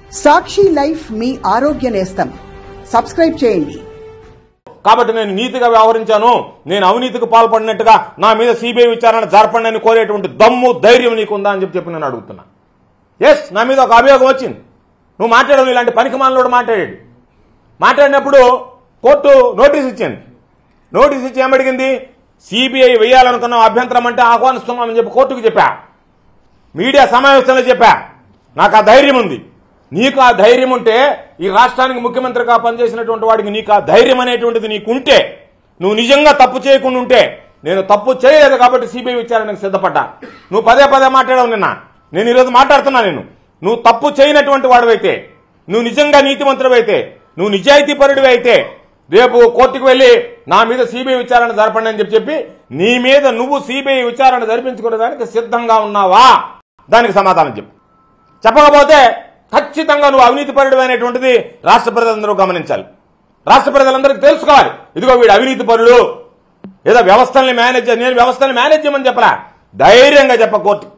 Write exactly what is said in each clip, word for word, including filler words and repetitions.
సాక్షి life మీ ఆరోగ్య నేస్తం. Subscribe చేయండి. కాబట్టి నేను నీతిగా వ్యవహరించాను, నేను అవినీతికి పాల్పడినట్టుగా నా మీద సిబిఐ విచారణ జరపండి అని కోరేటువంటి దమ్ము ధైర్యం నీకుందా అని చెప్పి చెప్పి నేను అడుగుతున్నా. ఎస్, నా మీద ఒక అభియోగం వచ్చింది. నువ్వు మాట్లాడవు, ఇలాంటి పనికి మానలోడు మాట్లాడాడు. మాట్లాడినప్పుడు కోర్టు నోటీస్ ఇచ్చింది. నోటీస్ ఇచ్చి ఏమడిగింది? సిబిఐ వేయాలనుకున్న అభ్యంతరం అంటే ఆహ్వానిస్తున్నామని చెప్పి కోర్టుకు చెప్పా. మీడియా సమావేశంలో చెప్పా. నాకు ఆ ధైర్యం ఉంది. నీకు ఆ ధైర్యం ఉంటే, ఈ రాష్ట్రానికి ముఖ్యమంత్రిగా పనిచేసినటువంటి వాడికి నీకు ఆ ధైర్యం అనేటువంటిది నీకుంటే, నువ్వు నిజంగా తప్పు చేయకుండా ఉంటే, నేను తప్పు చేయలేదు కాబట్టి సిబిఐ విచారణకు సిద్ధపడ్డా. నువ్వు పదే పదే మాట్లాడవు. నిన్న నేను ఈరోజు మాట్లాడుతున్నా. నేను నువ్వు తప్పు చేయనటువంటి వాడివైతే, నువ్వు నిజంగా నీతిమంతుడివైతే, నువ్వు నిజాయితీపరుడివి అయితే, రేపు కోర్టుకు వెళ్లి నా మీద సిబిఐ విచారణ జరపండి అని చెప్పి చెప్పి నీ మీద నువ్వు సిబిఐ విచారణ జరిపించుకోవడానికి సిద్ధంగా ఉన్నావా? దానికి సమాధానం చెప్పు. చెప్పకపోతే ఖచ్చితంగా నువ్వు అవినీతిపరుడు అనేటువంటిది రాష్ట్ర ప్రజలందరూ గమనించాలి. రాష్ట్ర ప్రజలందరికీ తెలుసుకోవాలి. ఇదిగో వీడు అవినీతిపరుడు, ఏదో వ్యవస్థల్ని మేనేజ్, నేను వ్యవస్థల్ని మేనేజ్ చేయమని చెప్పరా, ధైర్యంగా చెప్ప కోర్టు.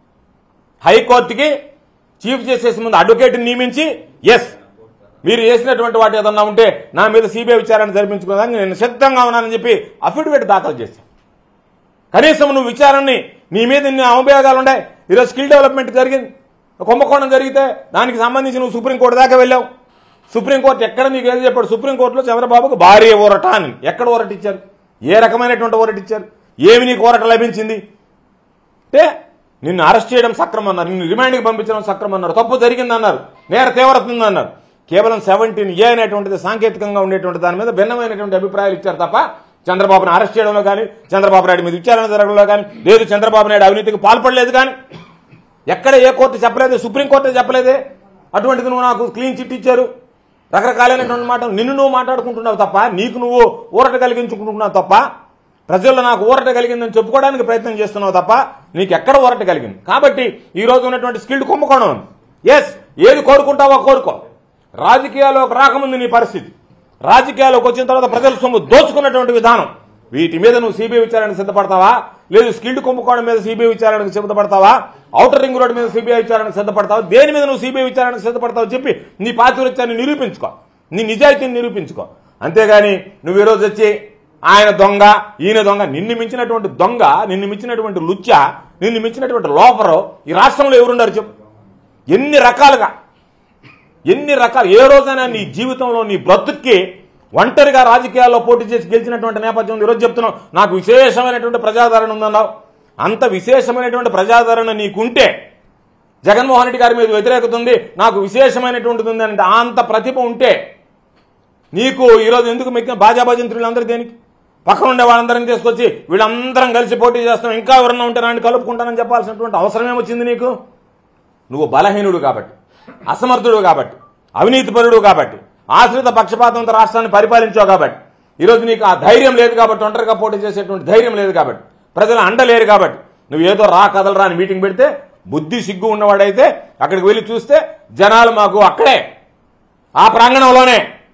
హైకోర్టుకి చీఫ్ జస్టిస్ ముందు అడ్వకేట్ని నియమించి, ఎస్ మీరు చేసినటువంటి వాటి ఏదన్నా ఉంటే నా మీద సిబిఐ విచారణ జరిపించుకోవడానికి నేను సిద్ధంగా ఉన్నానని చెప్పి అఫిడవిట్ దాఖలు చేశాను. కనీసం నువ్వు విచారణని, నీ మీద ఇన్ని అవభయోగాలు ఉన్నాయి. ఈరోజు స్కిల్ డెవలప్మెంట్ జరిగింది, కుంభకోణం జరిగితే దానికి సంబంధించి నువ్వు సుప్రీంకోర్టు దాకా వెళ్ళావు. సుప్రీంకోర్టు ఎక్కడ నీకు ఏది చెప్పాడు? సుప్రీంకోర్టులో చంద్రబాబుకు భారీ ఊరట అని. ఎక్కడ ఊరట ఇచ్చారు? ఏ రకమైనటువంటి ఊరట ఇచ్చారు? ఏమి నీకు ఊరట లభించింది? అంటే నిన్ను అరెస్ట్ చేయడం సక్రమం అన్నారు, నిన్ను రిమాండ్కి పంపించడం సక్రమం అన్నారు, తప్పు జరిగిందన్నారు, నేర తీవ్రత ఉందన్నారు. కేవలం సెవెంటీన్ ఏ అనేటువంటిది సాంకేతికంగా ఉండేటువంటి దాని మీద భిన్నమైనటువంటి అభిప్రాయాలు ఇచ్చారు తప్ప చంద్రబాబును అరెస్ట్ చేయడంలో కానీ, చంద్రబాబు నాయుడు మీద విచారణ జరగడంలో కానీ, లేదు చంద్రబాబు నాయుడు అవినీతికి పాల్పడలేదు కానీ ఎక్కడ ఏ కోర్టు చెప్పలేదు, సుప్రీంకోర్టు చెప్పలేదే. అటువంటిది నువ్వు నాకు క్లీన్ చిట్ ఇచ్చారు. రకరకాలైనటువంటి మాట నిన్ను నువ్వు మాట్లాడుకుంటున్నావు తప్ప, నీకు నువ్వు ఊరట కలిగించుకుంటున్నావు తప్ప, ప్రజల్లో నాకు ఊరట కలిగిందని చెప్పుకోవడానికి ప్రయత్నం చేస్తున్నావు తప్ప నీకు ఎక్కడ ఊరట కలిగింది. కాబట్టి ఈ రోజు ఉన్నటువంటి స్కిల్డ్ కుంభకోణం. ఎస్, ఏది కోరుకుంటావో కోరుకో. రాజకీయాల్లోకి రాకముందు నీ పరిస్థితి, రాజకీయాల్లోకి వచ్చిన తర్వాత ప్రజల సొమ్ము దోచుకున్నటువంటి విధానం, వీటి మీద నువ్వు సిబిఐ విచారణకు సిద్ధపడతావా? లేదు స్కిల్డ్ కుంభకోణం మీద సిబిఐ విచారణకు సిద్ధపడతావా? ఔటర్ రింగ్ రోడ్ మీద సిబిఐ విచారణకు సిద్ధపడతావా? దేని మీద నువ్వు సిబిఐ విచారణకు సిద్ధపడతావు చెప్పి నీ పాతివృత్యాన్ని నిరూపించుకో, నీ నిజాయితీని నిరూపించుకో. అంతేగాని నువ్వు ఈరోజు వచ్చి ఆయన దొంగ, ఈయన దొంగ, నిన్ను మించినటువంటి దొంగ, నిన్ను మించినటువంటి లుచ్చ, నిన్ను మించినటువంటి లోఫరు ఈ రాష్ట్రంలో ఎవరున్నారు చెప్పు? ఎన్ని రకాలుగా, ఎన్ని రకాలు, ఏ రోజైనా నీ జీవితంలో నీ బ్రతుక్కి ఒంటరిగా రాజకీయాల్లో పోటీ చేసి గెలిచినటువంటి నేపథ్యం ఈరోజు చెప్తున్నావు నాకు విశేషమైనటువంటి ప్రజాదరణ ఉందన్నావు. అంత విశేషమైనటువంటి ప్రజాదరణ నీకుంటే, జగన్మోహన్ రెడ్డి గారి మీద వ్యతిరేకత ఉంది, నాకు విశేషమైనటువంటిది ఉంది అంటే అంత ప్రతిభ ఉంటే నీకు ఈరోజు ఎందుకు మెక్కిన బాజాబాజంత్రులందరూ దేనికి? పక్కన ఉండే వాళ్ళందరినీ తీసుకొచ్చి వీళ్ళందరం కలిసి పోటీ చేస్తాం, ఇంకా ఎవరన్నా ఉంటే నాని కలుపుకుంటానని చెప్పాల్సినటువంటి అవసరం ఏమొచ్చింది నీకు? నువ్వు బలహీనుడు కాబట్టి, అసమర్థుడు కాబట్టి, అవినీతిపరుడు కాబట్టి, ఆశ్రిత పక్షపాతంతో రాష్ట్రాన్ని పరిపాలించావు కాబట్టి, ఈరోజు నీకు ఆ ధైర్యం లేదు కాబట్టి, ఒంటరిగా పోటీ చేసేటువంటి ధైర్యం లేదు కాబట్టి, ప్రజలు అండలేరు కాబట్టి, నువ్వు ఏదో రా కదలరా అని మీటింగ్ పెడితే బుద్ధి సిగ్గు ఉన్నవాడైతే అక్కడికి వెళ్ళి చూస్తే జనాలు మాకు అక్కడే ఆ ప్రాంగణంలోనే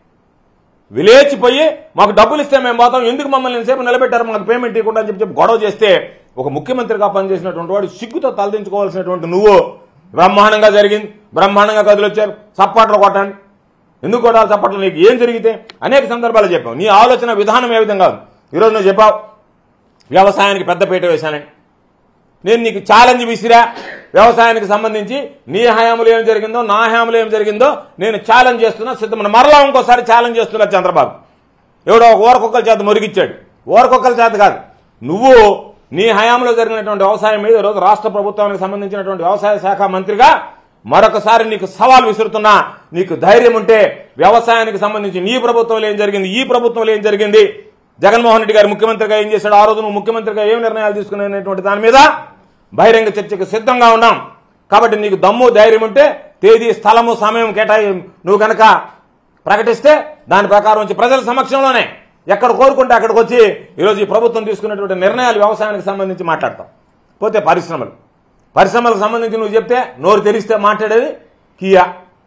విలేచిపోయి మాకు డబ్బులు ఇస్తే మేము పోతాం, ఎందుకు మమ్మల్ని సేపు నిలబెట్టారు, మాకు పేమెంట్ ఇవ్వకుండా అని చెప్పి చెప్పి గొడవ చేస్తే ఒక ముఖ్యమంత్రిగా పనిచేసినటువంటి వాడు సిగ్గుతో తలదించుకోవాల్సినటువంటి నువ్వు బ్రహ్మాండంగా జరిగింది, బ్రహ్మాండంగా కదిలొచ్చారు, చప్పట్లు కొట్టండి. ఎందుకు కొట్టాలి చప్పట్లు? నీకు ఏం జరిగితే అనేక సందర్భాలు చెప్పావు. నీ ఆలోచన విధానం ఏ విధంగా ఉంది? ఈరోజు నువ్వు చెప్పావు వ్యవసాయానికి పెద్ద పీట వేశానని. నేను నీకు ఛాలెంజ్ విసిరా, వ్యవసాయానికి సంబంధించి నీ హయాంలో ఏం జరిగిందో నా హయాంలో ఏం జరిగిందో నేను ఛాలెంజ్ చేస్తున్నా, సిద్ధమని మరలా ఇంకోసారి ఛాలెంజ్ చేస్తున్నా చంద్రబాబు. ఎవడో ఒక ఊరకొక్కల చేత మురిగిచ్చాడు, ఊరకొక్కల చేత కాదు, నువ్వు నీ హయాంలో జరిగినటువంటి వ్యవసాయం మీద ఈరోజు రాష్ట్ర ప్రభుత్వానికి సంబంధించినటువంటి వ్యవసాయ శాఖ మంత్రిగా మరొకసారి నీకు సవాల్ విసురుతున్నా. నీకు ధైర్యం ఉంటే వ్యవసాయానికి సంబంధించి నీ ప్రభుత్వంలో ఏం జరిగింది, ఈ ప్రభుత్వంలో ఏం జరిగింది, జగన్మోహన్ రెడ్డి గారు ముఖ్యమంత్రిగా ఏం చేశాడు, ఆ రోజు నువ్వు ముఖ్యమంత్రిగా ఏం నిర్ణయాలు తీసుకునేటువంటి దాని మీద బహిరంగ చర్చకు సిద్ధంగా ఉన్నాం. కాబట్టి నీకు దమ్ము ధైర్యం ఉంటే తేదీ స్థలము సమయం కేటాయి నువ్వు కనుక ప్రకటిస్తే దాని ప్రకారం వచ్చి ప్రజల సమక్షంలోనే ఎక్కడ కోరుకుంటే అక్కడికి వచ్చి ఈరోజు ఈ ప్రభుత్వం తీసుకున్నటువంటి నిర్ణయాలు వ్యవసాయానికి సంబంధించి మాట్లాడతాం. పోతే పరిశ్రమలు, పరిశ్రమలకు సంబంధించి నువ్వు చెప్తే నోరు తెరిస్తే మాట్లాడేది కియా.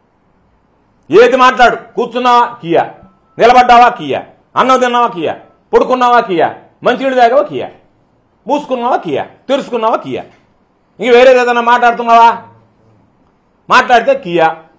ఏది మాట్లాడు, కూర్చున్నావా కియా, నిలబడ్డావా కియా, అన్నం తిన్నావా కియా, పడుకున్నావా కియా, మంచినీళ్ళు తాగావా కియా, మూసుకున్నావా కియా, తెరుచుకున్నావా కియా. ఇంక వేరేది ఏదైనా మాట్లాడుతున్నావా, మాట్లాడితే కియా.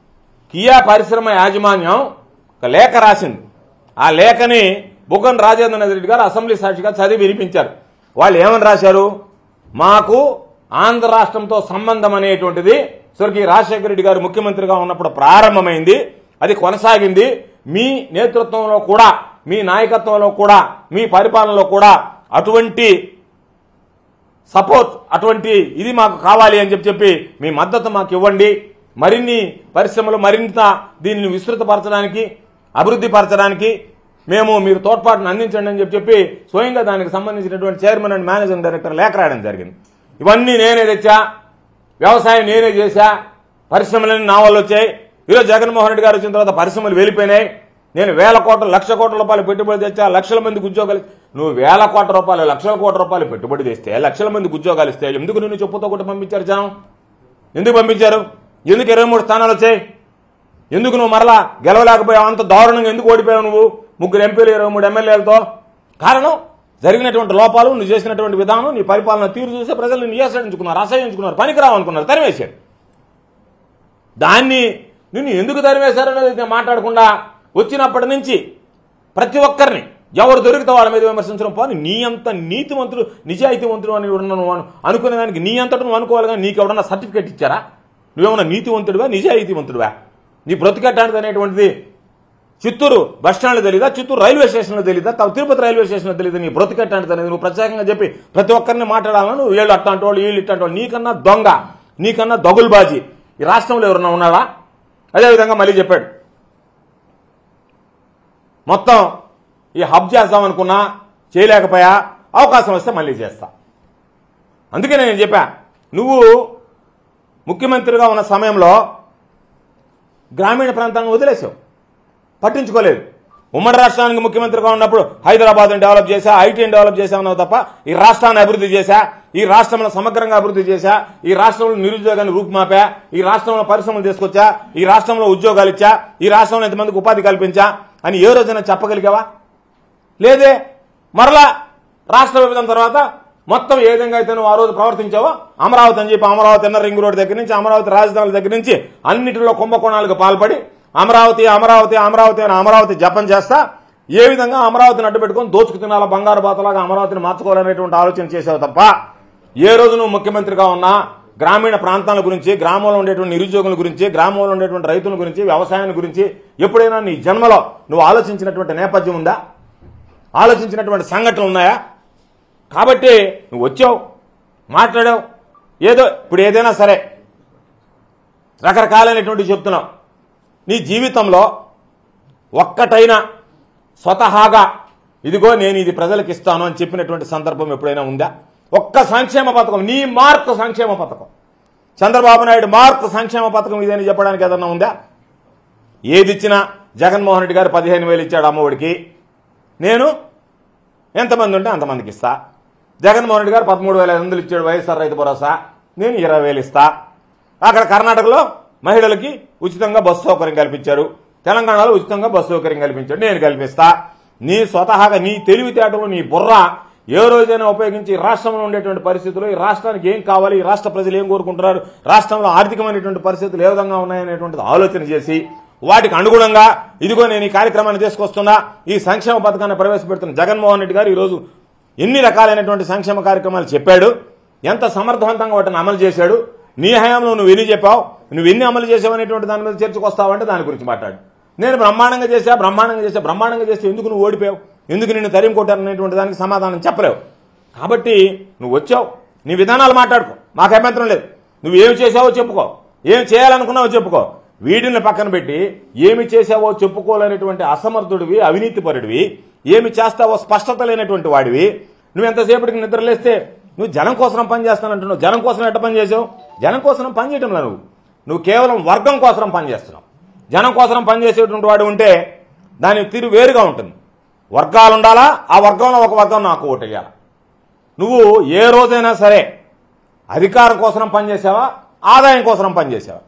కియా పరిశ్రమ యాజమాన్యం ఒక లేఖ రాసింది. ఆ లేఖని బుగ్గన రాజేంద్రనాథ్ రెడ్డి గారు అసెంబ్లీ సాక్షిగా చదివి వినిపించారు. వాళ్ళు ఏమని రాశారు? మాకు ఆంధ్ర రాష్ట్రంతో సంబంధం అనేటువంటిది స్వర్గీయ రాజశేఖర రెడ్డి గారు ముఖ్యమంత్రిగా ఉన్నప్పుడు ప్రారంభమైంది, అది కొనసాగింది. మీ నేతృత్వంలో కూడా, మీ నాయకత్వంలో కూడా, మీ పరిపాలనలో కూడా అటువంటి సపోర్ట్, అటువంటి ఇది మాకు కావాలి అని చెప్పి చెప్పి మీ మద్దతు మాకు ఇవ్వండి. మరిన్ని పరిశ్రమలు మరింత దీనిని విస్తృతపరచడానికి, అభివృద్ధి పరచడానికి మేము మీరు తోడ్పాటును అందించండి అని చెప్పి చెప్పి స్వయంగా దానికి సంబంధించినటువంటి చైర్మన్ అండ్ మేనేజింగ్ డైరెక్టర్ లేఖ రాయడం జరిగింది. ఇవన్నీ నేనే తెచ్చా, వ్యవసాయం నేనే చేశా, పరిశ్రమలన్నీ నా వల్ల వచ్చాయి. ఈరోజు జగన్మోహన్ రెడ్డి గారు వచ్చిన తర్వాత పరిశ్రమలు వెళ్ళిపోయినాయి. నేను వేల కోట్ల లక్ష కోట్ల రూపాయలు పెట్టుబడి తెచ్చా, లక్షల మందికి ఉద్యోగాలు. నువ్వు వేల కోట్ల రూపాయలు లక్షల కోట్ల రూపాయలు పెట్టుబడి తెస్తే లక్షల మందికి ఉద్యోగాలు ఇస్తే ఎందుకు నిన్ను చెప్పుతో కొట్టి పంపించారు జనం? ఎందుకు పంపించారు? ఎందుకు ఇరవై మూడు స్థానాలు వచ్చాయి? ఎందుకు నువ్వు మరలా గెలవలేకపోయావు? అంత దారుణంగా ఎందుకు ఓడిపోయావు నువ్వు ముగ్గురు ఎంపీలు ఇరవై మూడు ఎమ్మెల్యేలతో? కారణం జరిగినటువంటి లోపాలు, నువ్వు చేసినటువంటి విధానం, నీ పరిపాలన తీరు చూసే ప్రజలు నిన్ను ఏసడించుకున్నారు, అసహించుకున్నారు, పనికిరావు అనుకున్నారు, తరివేశారు. దాన్ని నిన్ను ఎందుకు తరివేశారనేది నేను మాట్లాడకుండా వచ్చినప్పటి నుంచి ప్రతి ఒక్కరిని ఎవరు దొరికితే వాళ్ళ మీద విమర్శించడం పోని. నీ అంత నీతివంతుడు, నిజాయితీవంతుడు అని నువ్వు అనుకునే దానికి నీ అంతటా నువ్వు అనుకోవాలి. కానీ నీకు ఎవడన్నా సర్టిఫికేట్ ఇచ్చారా? నువ్వేమన్నా నీతివంతుడివా, నిజాయితీవంతుడివా? నీ బ్రతికట్టాంటిది అనేటువంటిది చిత్తూరు బస్టాండ్లో తెలీదా? చిత్తూరు రైల్వే స్టేషన్లో తెలీదా? తిరుపతి రైల్వే స్టేషన్లో తెలియదు నీ బ్రతికట్టాంటిది అనేది? నువ్వు ప్రత్యేకంగా చెప్పి ప్రతి ఒక్కరిని మాట్లాడాలని నువ్వు వీళ్ళు అట్టాంటి వాళ్ళు, వీళ్ళు ఇట్లాంటి వాళ్ళు. నీకన్నా దొంగ, నీకన్నా దగులుబాజీ ఈ రాష్ట్రంలో ఎవరన్నా ఉన్నాడా? అదేవిధంగా మళ్ళీ చెప్పాడు, మొత్తం ఈ హబ్ చేద్దామనుకున్నా చేయలేకపోయా, అవకాశం వస్తే మళ్ళీ చేస్తా. అందుకే నేను చెప్పా, నువ్వు ముఖ్యమంత్రిగా ఉన్న సమయంలో గ్రామీణ ప్రాంతాలను వదిలేసావు, పట్టించుకోలేదు. ఉమ్మడి రాష్ట్రానికి ముఖ్యమంత్రిగా ఉన్నప్పుడు హైదరాబాద్ని డెవలప్ చేశా, ఐటీని డెవలప్ చేశామన్నావు తప్ప ఈ రాష్ట్రాన్ని అభివృద్ధి చేశా, ఈ రాష్ట్రంలో సమగ్రంగా అభివృద్ధి చేశా, ఈ రాష్ట్రంలో నిరుద్యోగాన్ని రూపుమాపా, ఈ రాష్ట్రంలో పరిశ్రమలు తీసుకొచ్చా, ఈ రాష్ట్రంలో ఉద్యోగాలు ఇచ్చా, ఈ రాష్ట్రంలో ఎంతమందికి ఉపాధి కల్పించా అని ఏ రోజైనా చెప్పగలిగావా? లేదే. మరలా రాష్ట్ర విభజన తర్వాత మొత్తం ఏ విధంగా అయితే నువ్వు ఆ రోజు ప్రవర్తించావో, అమరావతి అని చెప్పి అమరావతి ఎన్న రింగ్ రోడ్ దగ్గర నుంచి అమరావతి రాజధానుల దగ్గర నుంచి అన్నింటిలో కుంభకోణాలకు పాల్పడి అమరావతి అమరావతి అమరావతి అని అమరావతి జపం చేస్తా ఏ విధంగా అమరావతిని అడ్డుపెట్టుకుని దోచుకు తినాల, బంగారు బాతలాగా అమరావతిని మార్చుకోవాలనేటువంటి ఆలోచన చేసావు తప్ప ఏ రోజు నువ్వు ముఖ్యమంత్రిగా ఉన్నా గ్రామీణ ప్రాంతాల గురించి, గ్రామంలో ఉండేటువంటి నిరుద్యోగుల గురించి, గ్రామంలో ఉండేటువంటి రైతుల గురించి, వ్యవసాయాన్ని గురించి ఎప్పుడైనా నీ జన్మలో నువ్వు ఆలోచించినటువంటి నేపథ్యం ఉందా? ఆలోచించినటువంటి సంఘటనలు ఉన్నాయా? కాబట్టి నువ్వు వచ్చావు, మాట్లాడావు, ఏదో ఇప్పుడు ఏదైనా సరే రకరకాలైనటువంటి చెప్తున్నావు. నీ జీవితంలో ఒక్కటైనా స్వతహాగా ఇదిగో నేను ఇది ప్రజలకు ఇస్తాను అని చెప్పినటువంటి సందర్భం ఎప్పుడైనా ఉందా? ఒక్క సంక్షేమ పథకం, నీ మార్క్ సంక్షేమ పథకం, చంద్రబాబు నాయుడు మార్క్ సంక్షేమ పథకం ఇదని చెప్పడానికి ఏదన్నా ఉందా? ఏది ఇచ్చినా జగన్మోహన్ రెడ్డి గారు పదిహేను వేలు ఇచ్చాడు అమ్మఒడికి, నేను ఎంతమంది ఉంటే అంతమందికి ఇస్తా. జగన్మోహన్ రెడ్డి గారు పదమూడు వేల ఐదు వందలు ఇచ్చాడు వైఎస్ఆర్ రైతు భరోసా, నేను ఇరవై వేలు ఇస్తా. అక్కడ కర్ణాటకలో మహిళలకి ఉచితంగా బస్సు సౌకర్యం కల్పించారు, తెలంగాణలో ఉచితంగా బస్సు సౌకర్యం కల్పించాడు, నేను కల్పిస్తా. నీ స్వతహాగా నీ తెలివితేటలు, నీ బుర్ర ఏ రోజైనా ఉపయోగించి రాష్ట్రంలో ఉండేటువంటి పరిస్థితులు, ఈ రాష్ట్రానికి ఏం కావాలి, ఈ రాష్ట్ర ప్రజలు ఏం కోరుకుంటున్నారు, రాష్ట్రంలో ఆర్థికమైనటువంటి పరిస్థితులు ఏ విధంగా ఉన్నాయనేటువంటిది ఆలోచన చేసి వాటికి అనుగుణంగా ఇదిగో నేను ఈ కార్యక్రమాన్ని తీసుకొస్తున్నా, ఈ సంక్షేమ పథకాన్ని ప్రవేశపెడుతున్న జగన్మోహన్ రెడ్డి గారు ఈరోజు ఎన్ని రకాలైనటువంటి సంక్షేమ కార్యక్రమాలు చెప్పాడు, ఎంత సమర్థవంతంగా వాటిని అమలు చేశాడు, నీ హయాంలో నువ్వు ఎన్ని చెప్పావు, నువ్వు ఎన్ని అమలు చేసావు అనేటువంటి దాని మీద చర్చకు వస్తావంటే దాని గురించి మాట్లాడు. నేను బ్రహ్మాండంగా చేశా బ్రహ్మాండంగా చేశా బ్రహ్మాండంగా చేస్తే ఎందుకు నువ్వు ఓడిపోయావు, ఎందుకు నిన్ను తరిమి కొట్టారనేటువంటి దానికి సమాధానం చెప్పలేవు. కాబట్టి నువ్వు వచ్చావు, నీ విధానాలు మాట్లాడుకో, మాకు అభ్యంతరం లేదు. నువ్వు ఏమి చేసావో చెప్పుకో, ఏం చేయాలనుకున్నావో చెప్పుకో. వీడిని పక్కన పెట్టి ఏమి చేసావో చెప్పుకోలేనటువంటి అసమర్థుడివి, అవినీతిపరుడివి, ఏమి చేస్తావో స్పష్టత లేనటువంటి వాడివి. నువ్వు ఎంతసేపటికి నిద్రలేస్తే నువ్వు జనం కోసం పని చేస్తానంటున్నావు. జనం కోసం ఎట్ట పని చేసావు? జనం కోసం పని చేయటంలా నువ్వు నువ్వు కేవలం వర్గం కోసం పని చేస్తున్నావు. జనం కోసం పనిచేసేటువంటి వాడు ఉంటే దాని తీరు వేరుగా ఉంటుంది. వర్గాలు ఉండాలా, ఆ వర్గంలో ఒక వర్గం నాకు ఓటు వేయాలి. నువ్వు ఏ రోజైనా సరే అధికారం కోసం పనిచేసావా, ఆదాయం కోసం పనిచేసావా?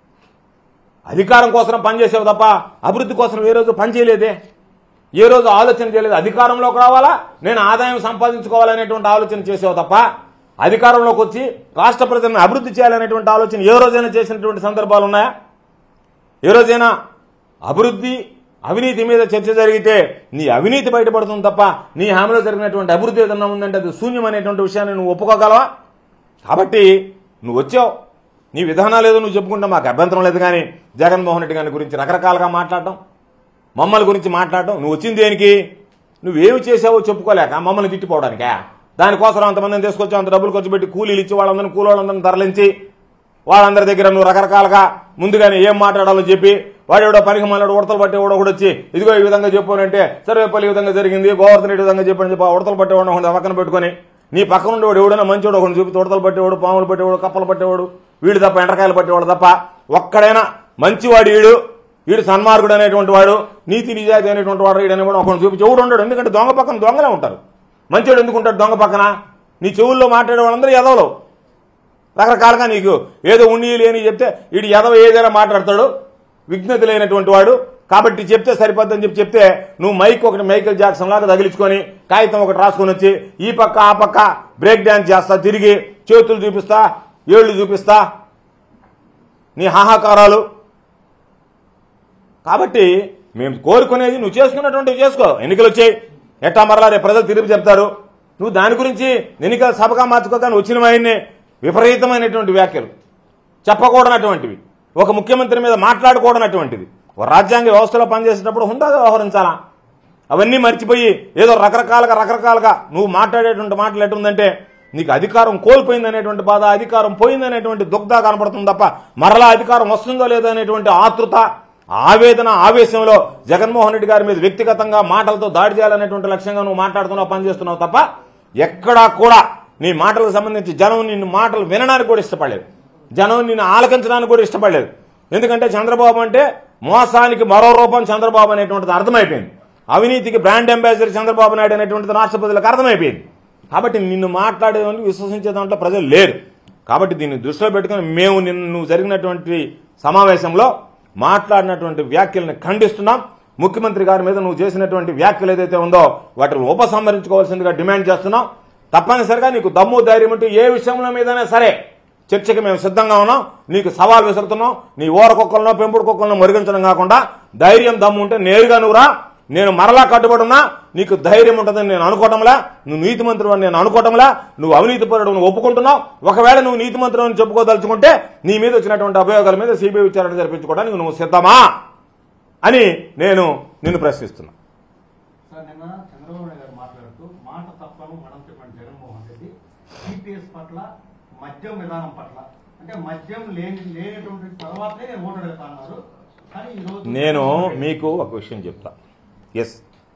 అధికారం కోసం పనిచేసావు తప్ప అభివృద్ధి కోసం ఏ రోజు పనిచేయలేదే, ఏ రోజు ఆలోచన చేయలేదు. అధికారంలోకి రావాలా, నేను ఆదాయం సంపాదించుకోవాలనేటువంటి ఆలోచన చేసావు తప్ప అధికారంలోకి వచ్చి రాష్ట్ర ప్రజలను అభివృద్ధి చేయాలనేటువంటి ఆలోచన ఏ రోజైనా చేసినటువంటి సందర్భాలు ఉన్నాయా? ఏ రోజైనా అభివృద్ధి అవినీతి మీద చర్చ జరిగితే నీ అవినీతి బయటపడుతుంది తప్ప నీ హామీలో జరిగినటువంటి అభివృద్ధి ఏదన్నా ఉందంటే అది శూన్యం అనేటువంటి విషయాన్ని నువ్వు ఒప్పుకోగలవా? కాబట్టి నువ్వు వచ్చావు, నీ విధానాలు ఏదో నువ్వు చెప్పుకుంటా మాకు అభ్యంతరం లేదు, కానీ జగన్మోహన్ రెడ్డి గారి గురించి రకరకాలుగా మాట్లాడటం, మమ్మల్ని గురించి మాట్లాడటం, నువ్వు వచ్చింది దేనికి? నువ్వేమి చేసావో చెప్పుకోలేక మమ్మల్ని తిట్టిపోవడానికా? దానికోసం అంతమందిని తీసుకొచ్చి అంత డబ్బులు ఖర్చు పెట్టి కూలీలు ఇచ్చి వాళ్ళందరినీ కూలోళ్ళందరినీ తరలించి వాళ్ళందరి దగ్గర నువ్వు రకరకాలుగా ముందుగానే ఏం మాట్లాడాలో చెప్పి వాడేవాడో పనికి మళ్ళీ ఉడతలు పట్టేవాడో కూడా వచ్చి ఇదిగో ఈ విధంగా చెప్పానంటే సర్వేపల్లి ఈ విధంగా జరిగింది, గోవర్ధన్ ఈ విధంగా చెప్పని చెప్పి ఉడతలు పట్టేవాడు ఒకటి పక్కన పెట్టుకుని నీ పక్కన ఉండేవాడు ఎవడైనా మంచివాడు ఒకటి చూపి ఉడతలు పట్టేవాడు, పాములు పట్టేవాడు, కప్పలు పట్టేవాడు, వీడు తప్ప ఎండ్రకాయలు పట్టేవాడు తప్ప ఒక్కడైనా మంచివాడు వీడు వీడు సన్మార్గుడు అనేటువంటి వాడు, నీతి నిజాయితీ అనేటువంటి వాడు వీడు అనేవాడు ఒకటి చూపించి ఎవడు ఉండడు. ఎందుకంటే దొంగ పక్కన దొంగలే ఉంటారు, మంచివాడు ఎందుకు ఉంటాడు దొంగ పక్కన? నీ చెవుల్లో మాట్లాడే వాళ్ళందరూ ఎదవలు. రకరకాలుగా నీకు ఏదో ఉండి లేని చెప్తే వీడు ఎదవ ఏదైనా మాట్లాడతాడు, విజ్ఞత లేనటువంటి వాడు, కాబట్టి చెప్తే సరిపోద్దని చెప్పి చెప్తే నువ్వు మైక్ ఒకటి మైకేల్ జాక్సన్ లాగా తగిలించుకొని కాగితం ఒకటి రాసుకొని వచ్చి ఈ పక్క ఆ పక్క బ్రేక్ డాన్స్ చేస్తా, తిరిగి చేతులు చూపిస్తా, ఏళ్లు చూపిస్తా, నీ హాహాకారాలు. కాబట్టి మేము కోరుకునేది నువ్వు చేసుకున్నటువంటివి చేసుకో. ఎన్నికలు వచ్చాయి, ఎట్టా మరలా రేపు ప్రజలు తిరిగి చెప్తారు. నువ్వు దాని గురించి ఎన్నికల సభగా మార్చుకోగానే వచ్చిన వాడిని విపరీతమైనటువంటి వ్యాఖ్యలు చెప్పకూడనటువంటివి, ఒక ముఖ్యమంత్రి మీద మాట్లాడకూడనటువంటిది, ఒక రాజ్యాంగ వ్యవస్థలో పనిచేసేటప్పుడు హుందాగా వ్యవహరించాలా. అవన్నీ మర్చిపోయి ఏదో రకరకాలుగా రకరకాలుగా నువ్వు మాట్లాడేటువంటి మాటలు ఎటుందంటే నీకు అధికారం కోల్పోయిందనేటువంటి బాధ, అధికారం పోయిందనేటువంటి దుగ్ధ కనపడుతుంది తప్ప మరలా అధికారం వస్తుందో లేదో అనేటువంటి ఆతృత, ఆవేదన, ఆవేశంలో జగన్మోహన్ రెడ్డి గారి మీద వ్యక్తిగతంగా మాటలతో దాడి చేయాలనేటువంటి లక్ష్యంగా నువ్వు మాట్లాడుతున్నావు, పనిచేస్తున్నావు తప్ప ఎక్కడా కూడా నీ మాటలకు సంబంధించి జనం నిన్ను మాటలు వినడానికి కూడా ఇష్టపడలేదు, జనం నిన్ను ఆలకించడానికి కూడా ఇష్టపడలేదు. ఎందుకంటే చంద్రబాబు అంటే మోసానికి మరో రూపం చంద్రబాబు అనేటువంటిది అర్థమైపోయింది, అవినీతికి బ్రాండ్ అంబాసిడర్ చంద్రబాబు నాయుడు అనేటువంటిది రాష్ట్ర ప్రజలకు అర్థమైపోయింది. కాబట్టి నిన్ను మాట్లాడేదానికి విశ్వసించే దాంట్లో ప్రజలు లేరు. కాబట్టి దీన్ని దృష్టిలో పెట్టుకుని మేము నిన్ను జరిగినటువంటి సమావేశంలో మాట్లాడినటువంటి వ్యాఖ్యలను ఖండిస్తున్నాం. ముఖ్యమంత్రి గారి మీద నువ్వు చేసినటువంటి వ్యాఖ్యలు ఏదైతే ఉందో వాటిని ఉపసంహరించుకోవాల్సిందిగా డిమాండ్ చేస్తున్నాం. తప్పనిసరిగా నీకు దమ్ము ధైర్యం ఉంటే ఏ విషయంలో మీదైనా సరే చర్చకి మేము సిద్ధంగా ఉన్నాం. నీకు సవాల్ విసురుతున్నాం. నీ ఓర కుక్కలను పెంపుడు కుక్కలను మురిగించడం కాకుండా ధైర్యం దమ్ము ఉంటే నేరుగా నువ్వురా, నేను మరలా కట్టుబడున్నా, నీకు ధైర్యం ఉంటుందని నేను అనుకోవటంలా, నువ్వు నీతి మంత్రి అని నేను అనుకోవటంలా, నువ్వు అవినీతి పరుడు నువ్వు ఒప్పుకుంటున్నావు. ఒకవేళ నువ్వు నీతి మంత్రి అని చెప్పుకోదలుచుకుంటే నీ మీద వచ్చినటువంటి అభియోగాల మీద సిబిఐ విచారణ జరిపించుకోవడానికి నువ్వు సిద్ధమా అని నేను నిన్ను ప్రశ్నిస్తున్నా. సార్, నిన్న చంద్రబాబు నాయుడు గారు మాట్లాడుతూ మాట తప్పను మనం చెప్పండి జగన్మోహన్ రెడ్డి సిపిఎస్ పట్ల మద్యం విధానం పట్ల అంటే మద్యం లేని లేనటువంటి తర్వాతే నేను ఓటు అడుగుతా అన్నారు. కానీ ఈరోజు నేను మీకు ఒక విషయం చెప్తా. ఎస్,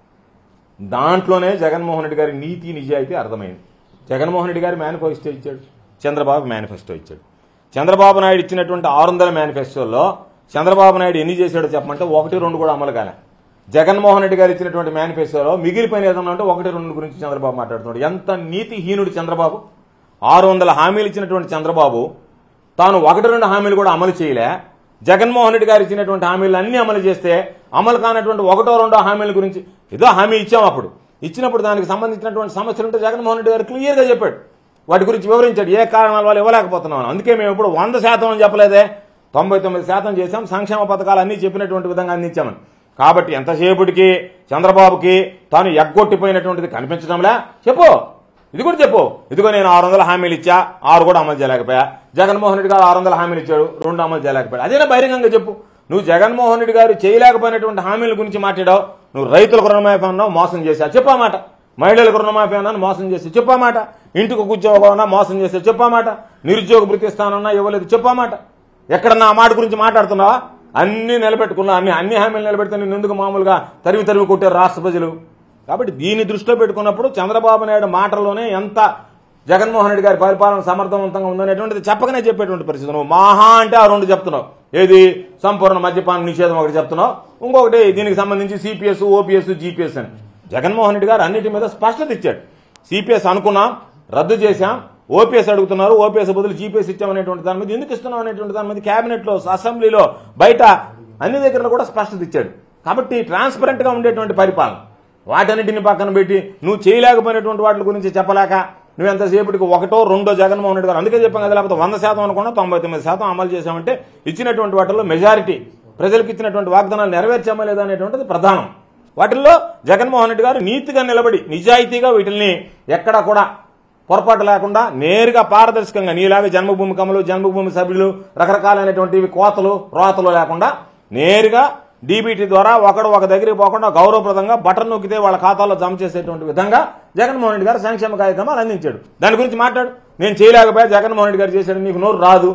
దాంట్లోనే జగన్మోహన్ రెడ్డి గారి నీతి నిజాయితీ అర్థమైంది. జగన్మోహన్ రెడ్డి గారి మేనిఫెస్టో ఇచ్చాడు, చంద్రబాబు మేనిఫెస్టో ఇచ్చాడు. చంద్రబాబు నాయుడు ఇచ్చినటువంటి ఆరు వందల మేనిఫెస్టోలో చంద్రబాబు నాయుడు ఎన్ని చేశాడో చెప్పమంటే ఒకటి రెండు కూడా అమలు కాలే. జగన్మోహన్ రెడ్డి గారు ఇచ్చినటువంటి మేనిఫెస్టోలో మిగిలిపోయిన ఏదన్నా అంటే ఒకటి రెండు గురించి చంద్రబాబు మాట్లాడుతున్నాడు. ఎంత నీతిహీనుడు చంద్రబాబు! ఆరు వందల హామీలు ఇచ్చినటువంటి చంద్రబాబు తాను ఒకటి రెండు హామీలు కూడా అమలు చేయలే. జగన్మోహన్ రెడ్డి గారు ఇచ్చినటువంటి హామీలు అన్ని అమలు చేస్తే అమలు కానటువంటి ఒకటో రెండో హామీల గురించి ఏదో హామీ ఇచ్చాం, అప్పుడు ఇచ్చినప్పుడు దానికి సంబంధించినటువంటి సమస్యలు ఉంటే జగన్మోహన్ రెడ్డి గారు క్లియర్గా చెప్పాడు, వాటి గురించి వివరించాడు, ఏ కారణాల వల్ల ఇవ్వలేకపోతున్నాం. అందుకే మేము ఇప్పుడు వంద శాతం అని చెప్పలేదే, తొంభై తొమ్మిది శాతం చేశాం, సంక్షేమ పథకాలు అన్ని చెప్పినటువంటి విధంగా అందించామని. కాబట్టి ఎంతసేపటికి చంద్రబాబుకి తాను ఎగ్గొట్టిపోయినటువంటిది కనిపించడంలే. చెప్పు, ఇది కూడా చెప్పు. ఇదిగో నేను ఆరు వందల హామీలు ఇచ్చా, ఆరు కూడా అమలు చేయలేకపోయా. జగన్మోహన్ రెడ్డి గారు ఆరు వందల హామీలు ఇచ్చాడు, రెండు అమలు చేయలేకపోయా. అదేనా బహిరంగంగా చెప్పు. నువ్వు జగన్మోహన్ రెడ్డి గారు చేయలేకపోయినటువంటి హామీల గురించి మాట్లాడావు. నువ్వు రైతులకు రుణమాఫీ అన్నావు, మోసం చేశా, చెప్పామాట. మహిళలకు రుణమాఫీ అన్నాను, మోసం చేసి చెప్పామాట. ఇంటికి ఉద్యోగం అన్నా మోసం చేస్తే చెప్పామాట. నిరుద్యోగ భృతి ఇస్తానన్నా ఇవ్వలేదు చెప్పామాట. ఎక్కడన్నా ఆ మాట గురించి మాట్లాడుతున్నావా? అన్ని నిలబెట్టుకున్నా, అన్ని అన్ని హామీలు నిలబెడితే నేను ఎందుకు మామూలుగా తరివి తరివి కొట్టారు రాష్ట్ర ప్రజలు. కాబట్టి దీన్ని దృష్టిలో పెట్టుకున్నప్పుడు చంద్రబాబు నాయుడు మాటల్లోనే ఎంత జగన్మోహన్ రెడ్డి గారి పరిపాలన సమర్థవంతంగా ఉందనేటువంటిది చెప్పకనే చెప్పేటువంటి పరిస్థితి. నువ్వు మహా అంటే ఆ రెండు చెప్తున్నావు. ఏది? సంపూర్ణ మద్యపాన నిషేధం ఒకటి చెప్తున్నావు, ఇంకొకటి దీనికి సంబంధించి సిపిఎస్, ఓపీఎస్, జీపీఎస్ అని. జగన్మోహన్ రెడ్డి గారు అన్నిటి మీద స్పష్టత ఇచ్చాడు. సిపిఎస్ అనుకున్నాం, రద్దు చేశాం, ఓపీఎస్ అడుగుతున్నారు, ఓపీఎస్ బదులు జీపీఎస్ ఇచ్చామనేటువంటి దాని మీద ఎందుకు ఇస్తున్నాం అనేటువంటి దాని మీద క్యాబినెట్ లో, అసెంబ్లీలో, బయట అన్ని దగ్గర కూడా స్పష్టత ఇచ్చాడు. కాబట్టి ట్రాన్స్పరెంట్ గా ఉండేటువంటి పరిపాలన. వాటన్నిటిని పక్కన పెట్టి నువ్వు చేయలేకపోయినటువంటి వాటి గురించి చెప్పలేక నువ్వు ఎంతసేపటికి ఒకటో రెండో జగన్మోహన్ రెడ్డి గారు అందుకే చెప్పాం కదా, లేకపోతే వంద శాతం అనుకున్నా తొంభై తొమ్మిది శాతం అమలు చేశామంటే ఇచ్చినటువంటి వాటిల్లో మెజారిటీ ప్రజలకు ఇచ్చినటువంటి వాగ్దానాలు నెరవేర్చామా లేదా అనేటువంటిది ప్రధానం. వాటిల్లో జగన్మోహన్ రెడ్డి గారు నీతిగా నిలబడి నిజాయితీగా వీటిని ఎక్కడా కూడా పొరపాటు లేకుండా నేరుగా పారదర్శకంగా నీలాగే జన్మభూమి కమలు జన్మభూమి సభ్యులు రకరకాలైనటువంటి కోతలు రోతలు లేకుండా నేరుగా డీబీటీ ద్వారా ఒకడు ఒక దగ్గరికి పోకుండా గౌరవప్రదంగా బటన్ నొక్కితే వాళ్ళ ఖాతాలో జమ చేసేటువంటి విధంగా జగన్మోహన్ రెడ్డి గారు సంక్షేమ కార్యక్రమాలు అందించాడు. దాని గురించి మాట్లాడు. నేను చేయలేకపోయా, జగన్మోహన్ రెడ్డి గారు చేశాడు, నీకు నోరు రాదు.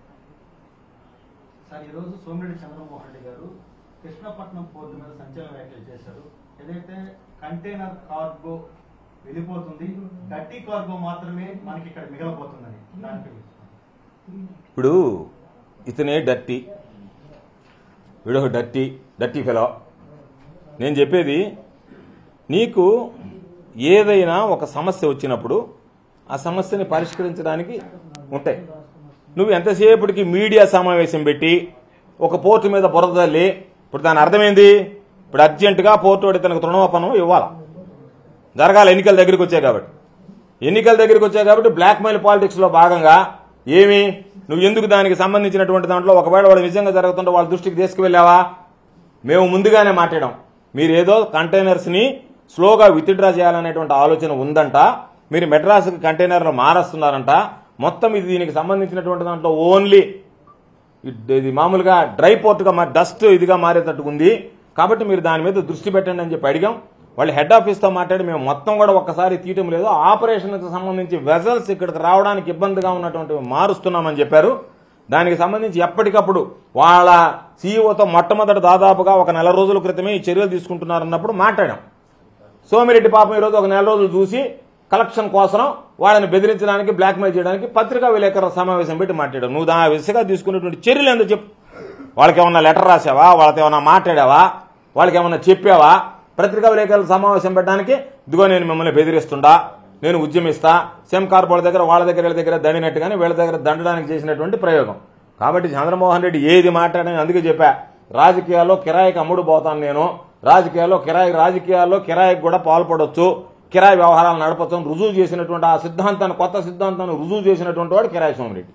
సార్ ఈరోజు సోమిరెడ్డి చంద్రమోహన్ రెడ్డి గారు కృష్ణపట్నం పోర్టు మీద సంచలన వ్యాఖ్యలు చేశారు. ఏదైతే కంటైనర్ కార్గో వెళ్ళిపోతుంది, డర్టీ కార్గో మాత్రమే మనకి ఇక్కడ మిగలబోతుందని. ఇప్పుడు ఇతనే డర్టీ, వీడొక డర్టీ డర్టీ ఫెలో. నేను చెప్పేది, నీకు ఏదైనా ఒక సమస్య వచ్చినప్పుడు ఆ సమస్యని పరిష్కరించడానికి ఉంటాయి. నువ్వు ఎంతసేపటికి మీడియా సమావేశం పెట్టి ఒక పోర్టు మీద బురద తల్లి, ఇప్పుడు దాని అర్థమైంది, ఇప్పుడు అర్జెంటుగా పోర్టు వాడి తనకు తృణోపనం ఇవ్వాలి, జరగాలి. ఎన్నికల దగ్గరికి వచ్చాయి కాబట్టి ఎన్నికల దగ్గరికి వచ్చాయి కాబట్టి బ్లాక్మెయిల్ పాలిటిక్స్లో భాగంగా ఏమి నువ్వు ఎందుకు దానికి సంబంధించినటువంటి దాంట్లో ఒకవేళ వాడు నిజంగా జరుగుతుంటే వాళ్ళ దృష్టికి తీసుకువెళ్ళావా? మేము ముందుగానే మాట్లాడాం, మీరు ఏదో కంటైనర్స్ని స్లోగా విత్డ్రా చేయాలనేటువంటి ఆలోచన ఉందంట, మీరు మెడ్రాస్కి కంటైనర్లు మారుస్తున్నారంట, మొత్తం ఇది దీనికి సంబంధించినటువంటి దాంట్లో ఓన్లీ ఇది మామూలుగా డ్రై పోర్టుగా డస్ట్ ఇదిగా మారేటట్టు ఉంది, కాబట్టి మీరు దాని మీద దృష్టి పెట్టండి అని చెప్పి అడిగాం. వాళ్ళు హెడ్ ఆఫీస్తో మాట్లాడి మేము మొత్తం కూడా ఒక్కసారి తీయటం లేదు, ఆపరేషన్కి సంబంధించి వెజల్స్ ఇక్కడికి రావడానికి ఇబ్బందిగా ఉన్నటువంటి మారుస్తున్నామని చెప్పారు. దానికి సంబంధించి ఎప్పటికప్పుడు వాళ్ళ సీఈఓతో మొట్టమొదటి దాదాపుగా ఒక నెల రోజుల క్రితమే ఈ చర్యలు తీసుకుంటున్నారన్నప్పుడు మాట్లాడాం. సోమిరెడ్డి పాపం ఈరోజు ఒక నెల రోజులు చూసి కలెక్షన్ కోసం వాళ్ళని బెదిరించడానికి బ్లాక్మెయిల్ చేయడానికి పత్రికా విలేకరుల సమావేశం పెట్టి మాట్లాడావు. నువ్వు దాని విషయంగా తీసుకునేటువంటి చర్యలు ఎందుకు చెప్పు? వాళ్ళకి ఏమన్నా లెటర్ రాసావా? వాళ్ళతో ఏమన్నా మాట్లాడావా? వాళ్ళకి ఏమన్నా చెప్పావా? పత్రికా విలేకరుల సమావేశం పెట్టడానికి ఇదిగో నేను మిమ్మల్ని బెదిరిస్తుండా, నేను ఉద్యమిస్తా, సెమ్ కార్పొరేట్ దగ్గర వాళ్ళ దగ్గర వీళ్ళ దగ్గర దండినట్టుగానే వీళ్ళ దగ్గర దండడానికి చేసినటువంటి ప్రయోగం. కాబట్టి చంద్రమోహన్ రెడ్డి ఏది మాట్లాడని అందుకే చెప్పా, రాజకీయాల్లో కిరాయికి అమ్ముడు పోతాను నేను, రాజకీయాల్లో కిరాయి రాజకీయాల్లో కిరాయికి కూడా పాల్పడొచ్చు, కిరాయి వ్యవహారాలు నడపచ్చు రుజువు చేసినటువంటి ఆ సిద్ధాంతాన్ని కొత్త సిద్ధాంతాన్ని రుజువు చేసినటువంటి వాడు కిరాయి సోమిరెడ్డి.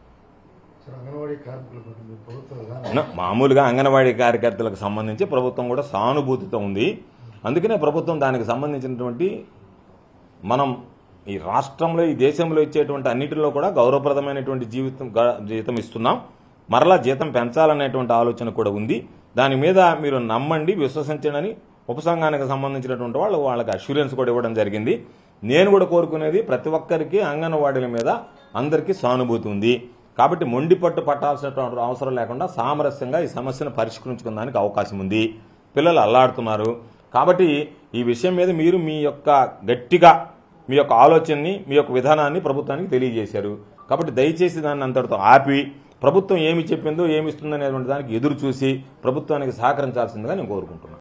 మామూలుగా అంగన్వాడీ కార్యకర్తలకు సంబంధించి ప్రభుత్వం కూడా సానుభూతితో ఉంది. అందుకనే ప్రభుత్వం దానికి సంబంధించినటువంటి మనం ఈ రాష్ట్రంలో ఈ దేశంలో ఇచ్చేటువంటి అన్నిటిలో కూడా గౌరవప్రదమైనటువంటి జీవితం జీతం ఇస్తున్నాం, మరలా జీతం పెంచాలనేటువంటి ఆలోచన కూడా ఉంది. దాని మీద మీరు నమ్మండి, విశ్వసించండి. ఉపసంఘానికి సంబంధించినటువంటి వాళ్ళు వాళ్ళకి అష్యూరెన్స్ కూడా ఇవ్వడం జరిగింది. నేను కూడా కోరుకునేది ప్రతి ఒక్కరికి అంగన్వాడీల మీద అందరికీ సానుభూతి ఉంది. కాబట్టి మొండి పట్టు పట్టాల్సినటువంటి అవసరం లేకుండా సామరస్యంగా ఈ సమస్యను పరిష్కరించుకోవడానికి అవకాశం ఉంది. పిల్లలు అల్లాడుతున్నారు కాబట్టి ఈ విషయం మీద మీరు మీ యొక్క గట్టిగా మీ యొక్క ఆలోచనని మీ యొక్క విధానాన్ని ప్రభుత్వానికి తెలియజేశారు. కాబట్టి దయచేసి దాన్ని అంతటితో ఆపి ప్రభుత్వం ఏమి చెప్పిందో ఏమి ఇస్తుందనేటువంటి దానికి ఎదురు చూసి ప్రభుత్వానికి సహకరించాల్సిందిగా నేను కోరుకుంటున్నాను.